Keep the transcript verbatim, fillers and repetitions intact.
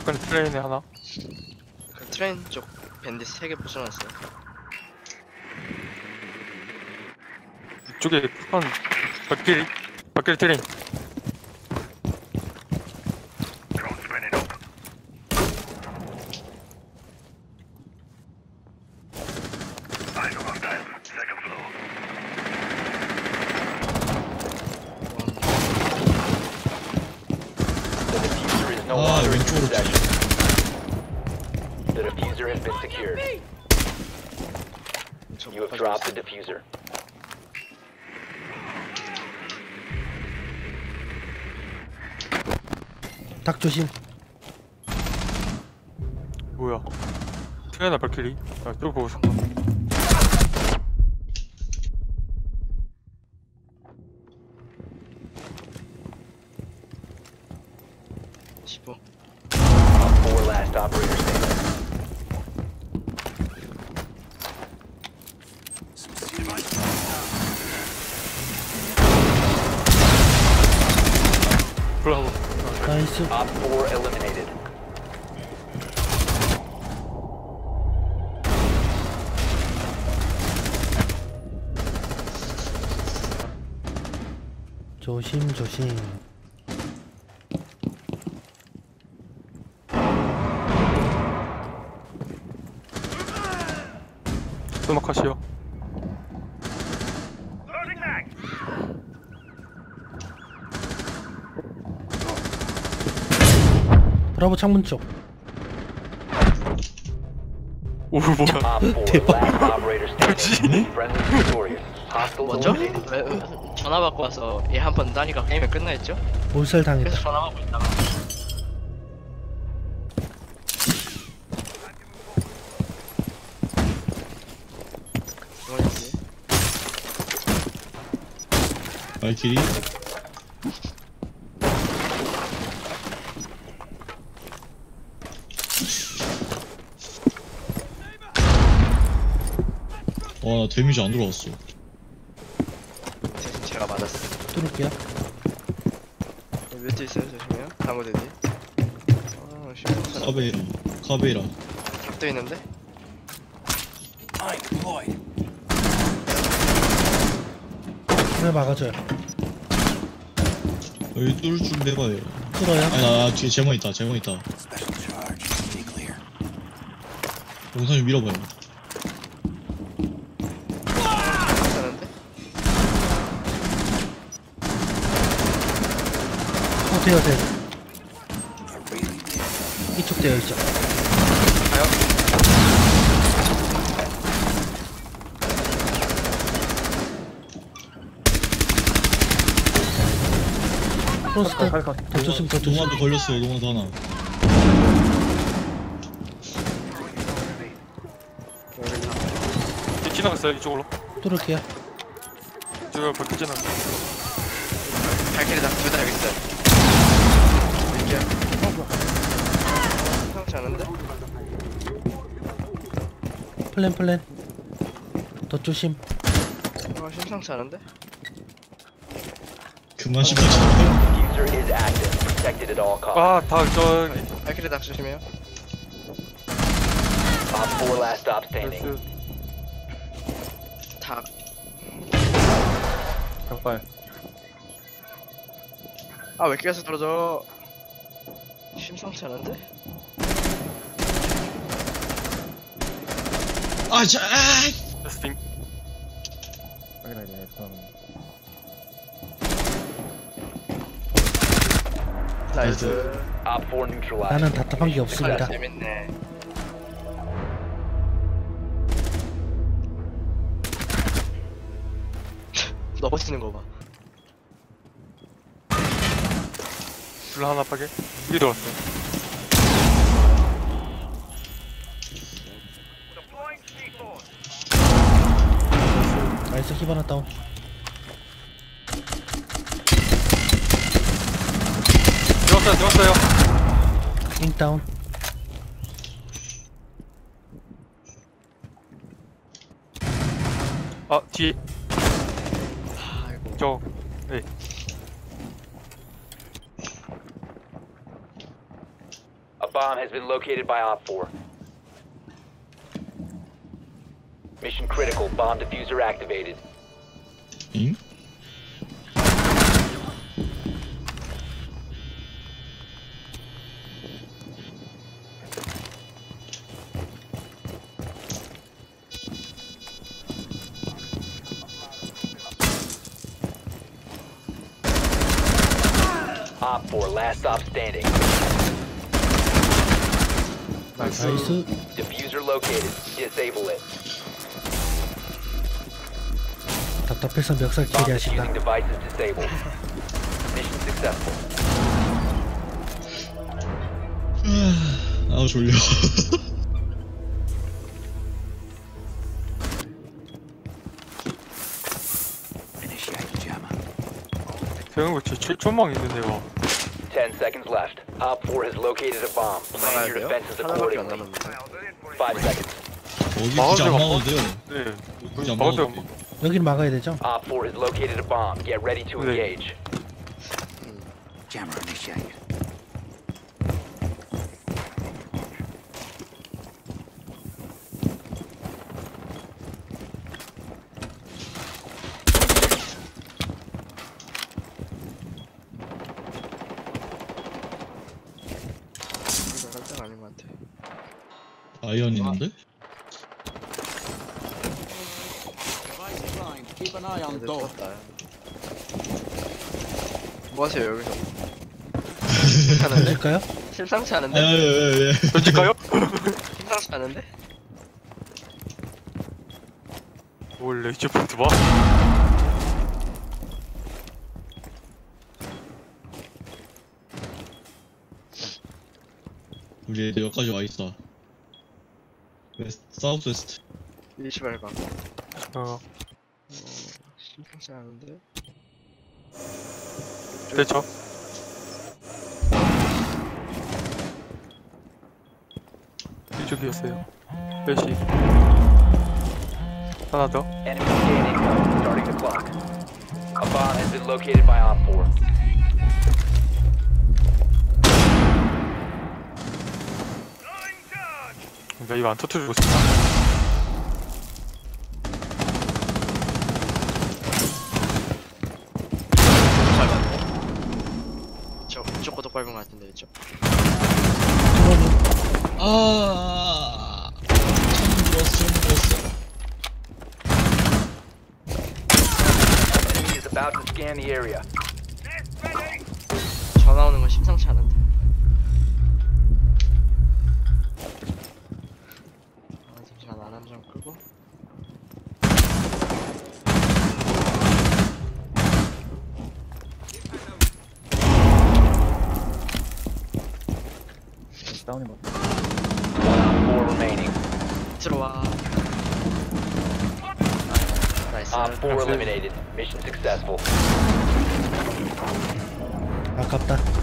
약간 트레인에 하나. 그 트레인 쪽 밴드 세 개 부숴놨어요. 이쪽에 한 밖길 밖길 트레인. 아 왼쪽으로 튀어. The diffuser has been secured. You have dropped the diffuser. 닭 조심. 뭐야? 트레이나 밖길이. 아, 또 보고 있어. 십오. Four last operators standing. 브라보. 나이스. Op four eliminated. 조심 조심. 소막하시오. 브라보 창문 쪽. 오 뭐야? Op four last operator standing. Friendly victorious. Hostiles 뭐죠? eliminated. 왜, 왜, 전화 받고 와서 얘 한 번 따니까 게임이 끝나 있죠? 몰살 당했다. 그래서 전화 받고 있다가 뭐였지? 발키리. 와나 데미지 안 들어왔어. 대신 제가 맞았어. 뚫을게요. 몇 대 있어요? 조심해요. 나무 대디. 아, 심상치 않아. 카베 카베이라. 닭도 있는데? 그래 막아줘요. 여기 뚫을 줄 해봐요. 뚫어요. 아니 나, 나 뒤에 제모 있다. 제모 있다. 용선 좀 밀어봐요. 괜찮은데? 어 돼요 돼요. 이쪽 돼요 이쪽. 가요? 프로스트. 더 조심 더 조심. 동화도 걸렸어요. 동화도 하나. 여기 다. 이 지나갔어요 이쪽으로. 뚫을게요. 이쪽으로 밖길 지나갔어. 발길이 닭둘다 여기 있어요. 이렇게요. 심상치 않은데? 플랜 플랜. 더 조심. 어, 심상치 않은데? 그만 심하지 않아요? Diffuser is active. Protected at all costs. 아, 다 저 발길이 닭 조심해요. Op four last stop standing. 그 닭. 닭발. 아, 왜 끼어서 떨어져? 심상치 않은데? 아 자. 아! 테스팅. 나이스. Op four neutralized. 나는 답답한 게 없습니다. 재밌네. 넘어지는 거 봐. 불 하나 파게. 이리 들어왔어. 나이스 히바나 다운. 들어왔어요, 들어왔어요. 잉 다운. 아, 뒤에. 아이고. 저, 네. A bomb has been located by Op four. Mission critical. Bomb diffuser activated. 잉? Op four, last stop standing. 나이스. 나이스. Diffuser located. Disable it. 답답해서 멱살 Bomb 캐리하신다. diffusing device is disabled. Mission successful. 아우 졸려. 생각보다 제 촌망 있는 애가. Ten seconds left. Op four has located a bomb. Plan 나가야 your 돼요? defenses 하나밖에 안 accordingly. 남았는데. Five seconds. 어디 막을 굳이 안 데가 막아도 돼요. 네. 굳이 안 막을 데가 막아도 돼. 여긴 막아야 되죠? Op four has located a bomb. Get ready to 네. engage. Jammer initiated. 이거 살짝 아닌 것 같아. 아이언 있는데? Keep an eye on 근데 door. 떴다. 뭐 하세요 여기서? 심상치 않은데? 던질까요? 심상치 않은데? 아예 예. 던질까요? 심상치 않은데? 원래 이제 포트 봐. 우리 애들 여기까지 와 있어. 웨스트, 사우스 웨스트. 일시발각. 어. 어, 심상치 않은데? 됐죠? 이쪽이었어요. 몇시? 하나 더. Enemy scan incoming. Starting the clock. A bomb has been located by Op four. 나 이거 안 터뜨리고 싶다. 저 이쪽 것도 밟은 것 같은데 이쪽. 아. 처음 들었어, 처음 들었어. Enemy is about to scan the area. 전화 오는 건 심상치 않은데. 아, 잠시만 안함 좀 끄고. 다운이 뭐. Four remaining. 들어와. 나이스. Op four eliminated. Mission successful. 아깝다.